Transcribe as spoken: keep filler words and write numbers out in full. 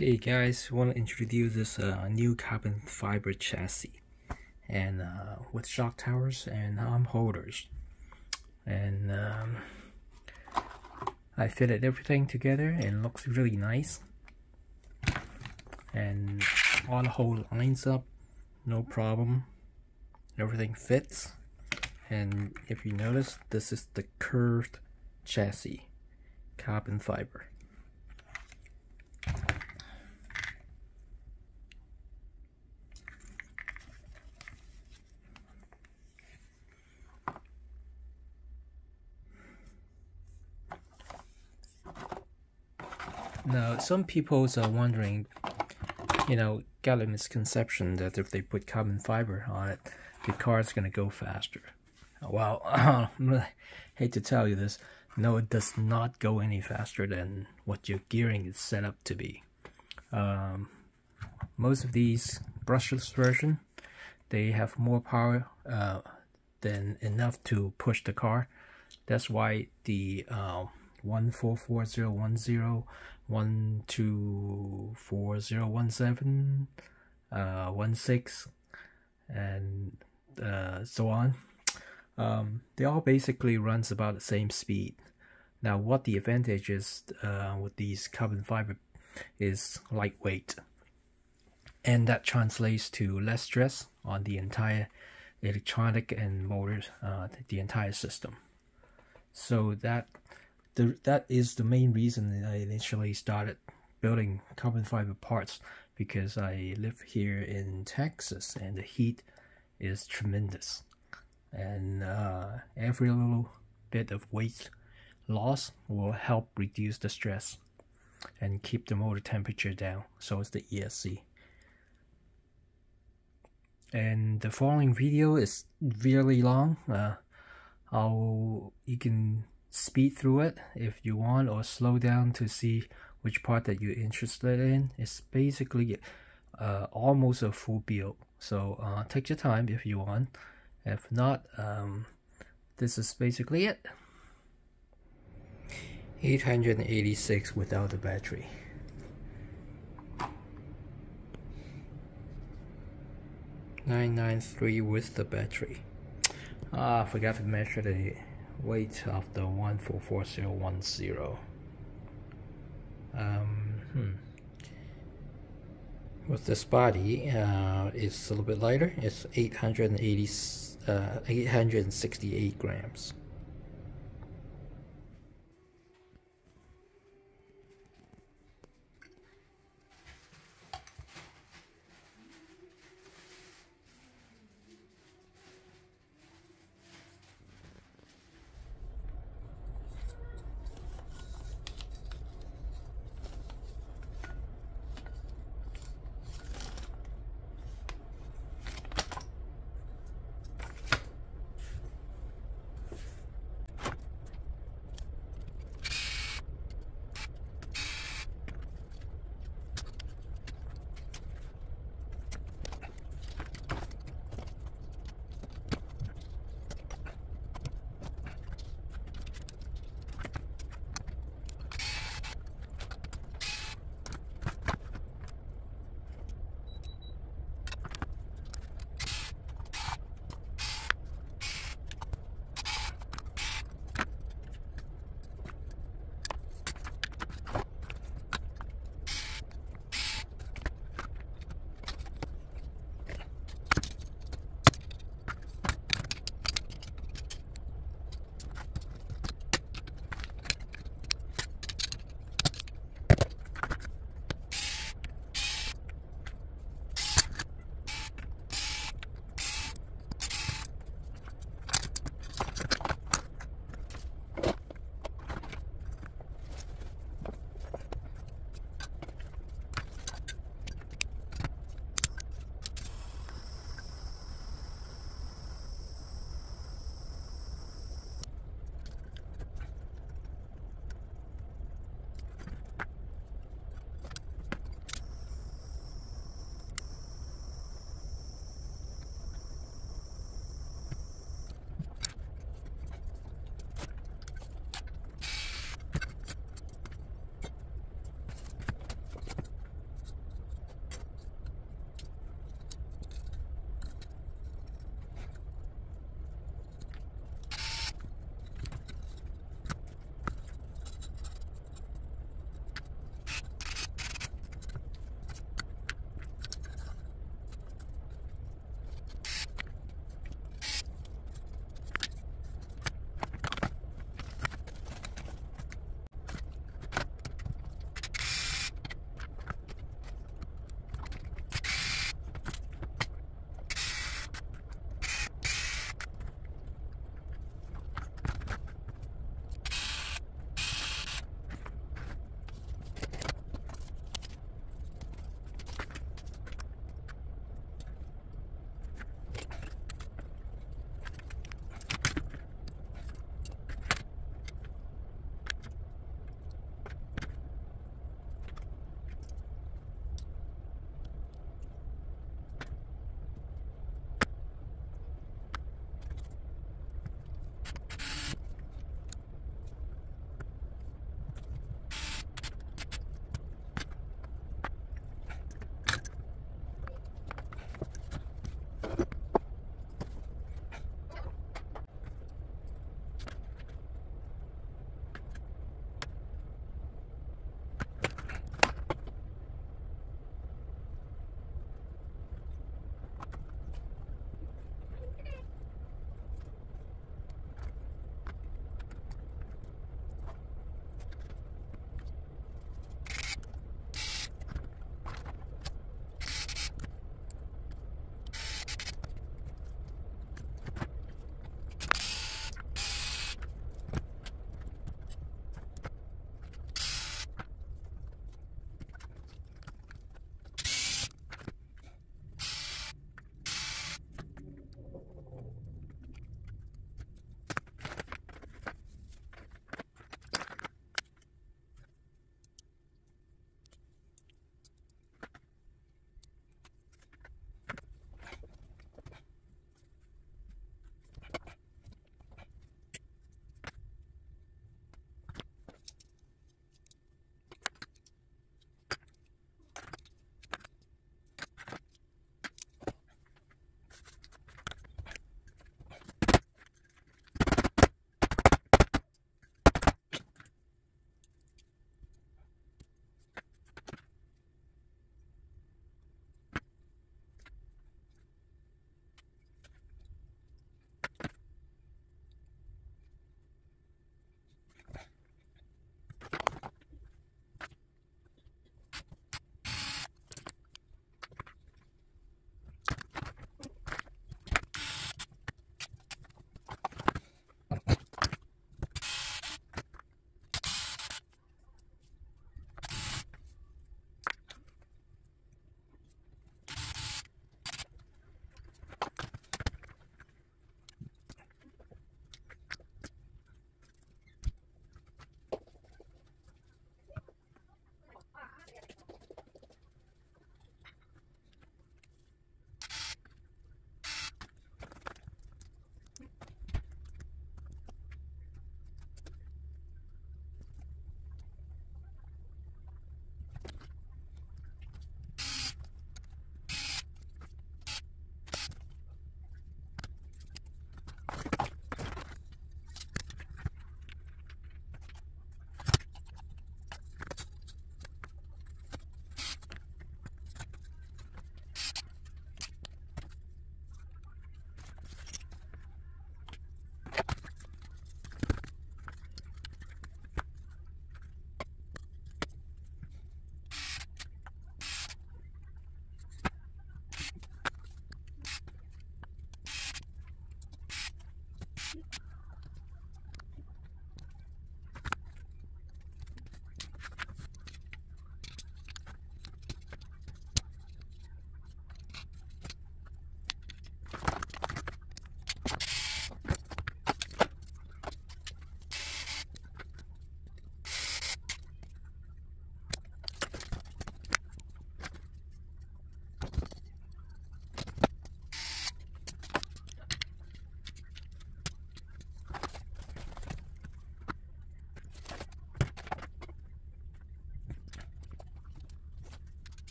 Hey guys, I want to introduce this uh, new carbon fiber chassis and uh, with shock towers and arm holders, and um, I fitted everything together and looks really nice, and all the whole lines up, no problem, everything fits. And if you notice, this is the curved chassis, carbon fiber. Now, some people are wondering, you know, got a misconception that if they put carbon fiber on it, the car is going to go faster. Well, I hate to tell you this, no, it does not go any faster than what your gearing is set up to be. Um, most of these brushless version, they have more power uh, than enough to push the car. That's why the uh, one four four zero one zero, one two four zero one seven, uh, one six, and uh, so on. Um, they all basically runs about the same speed. Now, what the advantage is uh, with these carbon fiber is lightweight, and that translates to less stress on the entire electronic and motors, uh, the entire system. So that the, that is the main reason I initially started building carbon fiber parts, because I live here in Texas and the heat is tremendous, and uh, every little bit of weight loss will help reduce the stress and keep the motor temperature down. So it's the E S C. And the following video is really long. Uh, I'll you can speed through it if you want, or slow down to see which part that you're interested in. It's basically uh, almost a full build, so uh, take your time if you want. If not, um, this is basically it. eight hundred eighty-six without the battery. nine ninety-three with the battery. Ah, I forgot to measure the weight of the one four four zero one zero. Um, hmm. With this body, uh, it's a little bit lighter. It's eight hundred eighty, uh, eight hundred sixty-eight grams.